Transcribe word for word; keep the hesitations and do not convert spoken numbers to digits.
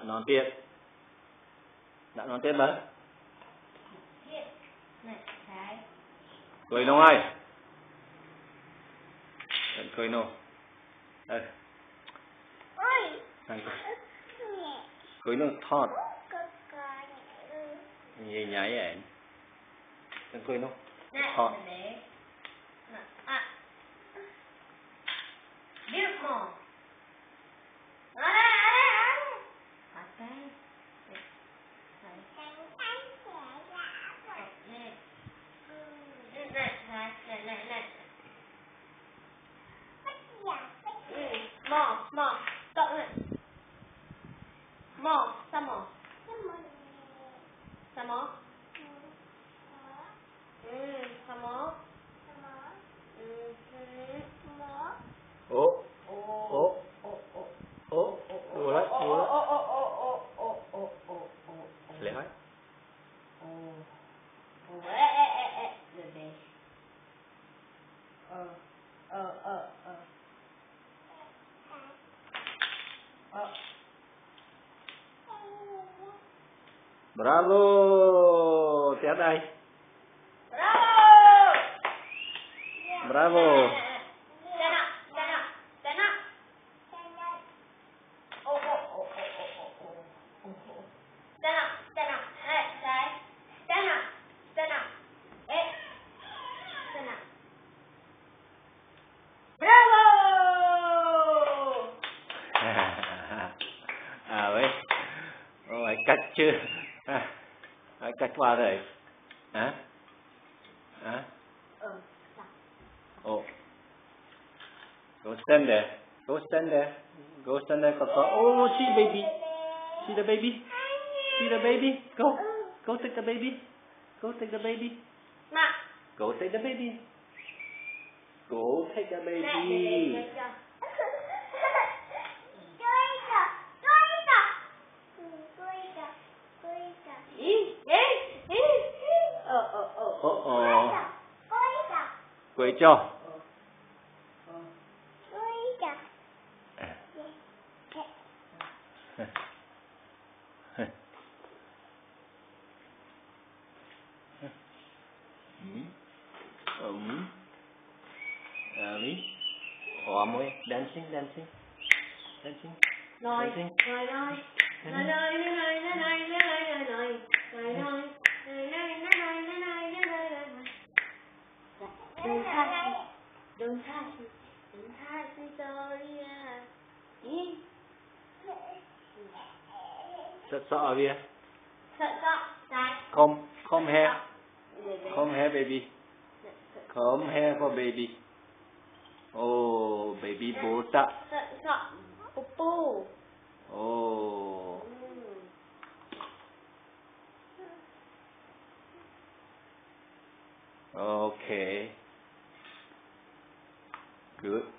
non tiết đã non tiết bớt cười nông ơi cười nông đây cười nông thọt nhảy nhảy vậy cười nông thọt beautiful. Mò, mò, cộng lên. Mò, sao mò? Sao mò? Ừ, sao mò? Ừ, ố ố ố đùa đấy đùa đấy lẽ đấy ờ ờ ờ ờ bravo tiếp đây bravo bravo stand up stand up stand up oh oh oh oh oh oh stand up stand up hey say stand up stand up hey stand up bravo à vậy ôi cách chưa à, cách qua rồi hả hả oh go stand there go stand there go stand there oh see baby see the baby see the baby go go take the baby go take the baby go take the baby go take the baby ờ ờ quay cho ừm Ali ôm môi dancing dancing dancing Nói, dancing nói, nói, nói, nói, nói, nói, nói, nói, nói, nói, nói, Don't touch me, don't touch me, don't touch me, sorry. sợ sợ bia Sợ sợ, trái. comb comb hair comb hair baby comb hair for baby oh baby botak Sợ sợ, pupu. oh okay good